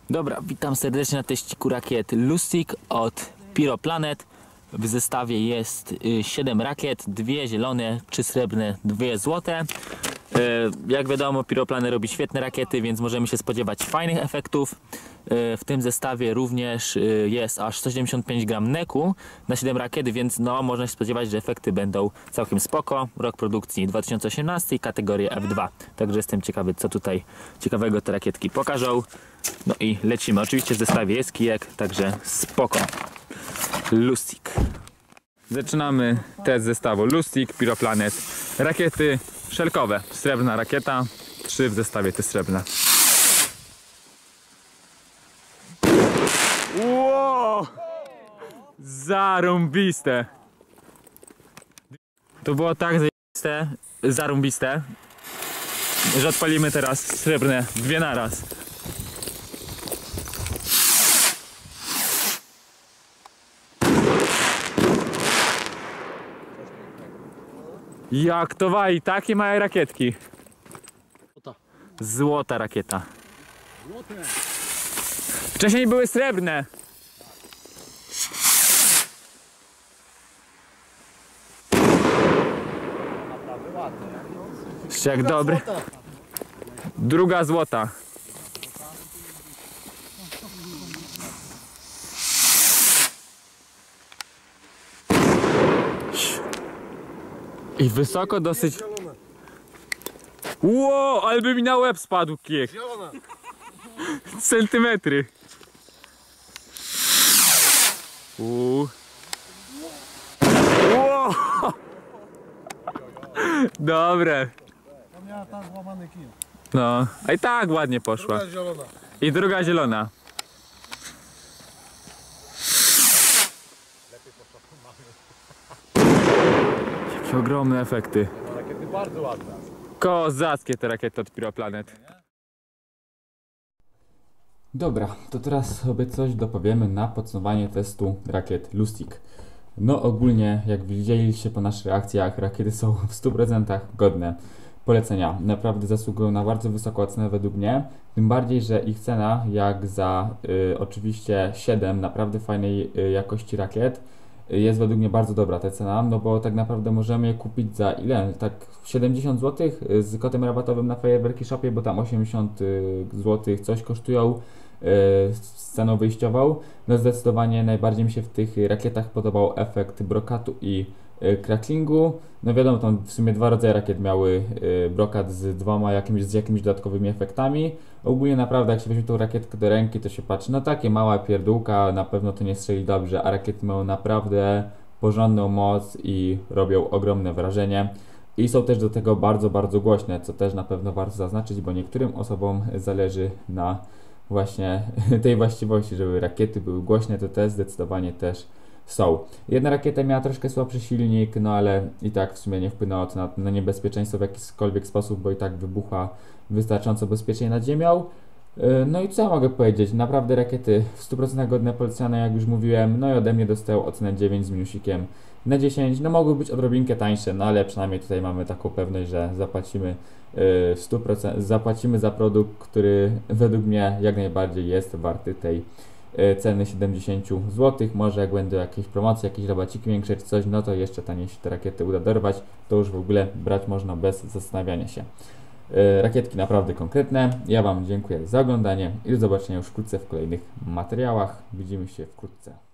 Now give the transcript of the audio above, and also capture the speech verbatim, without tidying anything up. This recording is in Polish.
Dobra, witam serdecznie na teściku rakiet Lustig od Pyroplanet. W zestawie jest siedem rakiet, dwie zielone, trzy srebrne, dwie złote. Jak wiadomo, Pyroplanet robi świetne rakiety, więc możemy się spodziewać fajnych efektów. W tym zestawie również jest aż sto siedemdziesiąt pięć gram neku na siedem rakiet, więc no, można się spodziewać, że efekty będą całkiem spoko. Rok produkcji dwa tysiące osiemnasty i kategoria F dwa. Także jestem ciekawy, co tutaj ciekawego te rakietki pokażą. No i lecimy. Oczywiście w zestawie jest kijek, także spoko. Lustig. Zaczynamy test zestawu Lustig Pyroplanet. Rakiety szelkowe. Srebrna rakieta. Trzy w zestawie te srebrne. Wow! Zarąbiste! To było tak zajebiste, zarąbiste, że odpalimy teraz srebrne dwie naraz. Jak to wali, takie małe rakietki. Złota rakieta. Wcześniej były srebrne. Jeszcze jak dobry. Druga złota. I wysoko dosyć. Ło, ale by mi na łeb spadł kijek. Centymetry. Uuu. Ło. Dobre. No, a i tak ładnie poszła. I druga zielona. Jakie ogromne efekty. Rakiety bardzo ładne. Kozackie te rakiety od Pyroplanet. Dobra, to teraz sobie coś dopowiemy na podsumowanie testu rakiet Lustig. No ogólnie, jak widzieliście po naszych reakcjach, rakiety są w stu procentach godne polecenia. Naprawdę zasługują na bardzo wysoką ocenę według mnie. Tym bardziej, że ich cena, jak za y, oczywiście siedem naprawdę fajnej y, jakości rakiet, y, jest według mnie bardzo dobra ta cena, no bo tak naprawdę możemy je kupić za ile? Tak siedemdziesiąt złotych z kodem rabatowym na Fajerwerki Shopie, bo tam osiemdziesiąt złotych coś kosztują z ceną wyjściową. No zdecydowanie najbardziej mi się w tych rakietach podobał efekt brokatu i cracklingu. No wiadomo, tam w sumie dwa rodzaje rakiet miały brokat z dwoma jakimiś, z jakimiś dodatkowymi efektami. Ogólnie naprawdę jak się weźmie tą rakietkę do ręki, to się patrzy, no takie mała pierdółka, na pewno to nie strzeli dobrze, a rakiety mają naprawdę porządną moc i robią ogromne wrażenie. I są też do tego bardzo, bardzo głośne, co też na pewno warto zaznaczyć, bo niektórym osobom zależy na właśnie tej właściwości, żeby rakiety były głośne, to te zdecydowanie też są. Jedna rakieta miała troszkę słabszy silnik, no ale i tak w sumie nie wpłynęło to na, na niebezpieczeństwo w jakikolwiek sposób, bo i tak wybuchła wystarczająco bezpiecznie nad ziemią. No i co ja mogę powiedzieć, naprawdę rakiety w stu procentach godne polecane, jak już mówiłem, no i ode mnie dostają ocenę dziewięć z minusikiem na dziesięć, no mogły być odrobinkę tańsze, no ale przynajmniej tutaj mamy taką pewność, że zapłacimy w stu procentach, zapłacimy za produkt, który według mnie jak najbardziej jest warty tej ceny siedemdziesiąt złotych. Może jak będą jakieś promocje, jakieś rabaciki większe czy coś, no to jeszcze taniej się te rakiety uda dorwać, to już w ogóle brać można bez zastanawiania się. Rakietki naprawdę konkretne. Ja Wam dziękuję za oglądanie i do zobaczenia już wkrótce w kolejnych materiałach. Widzimy się wkrótce.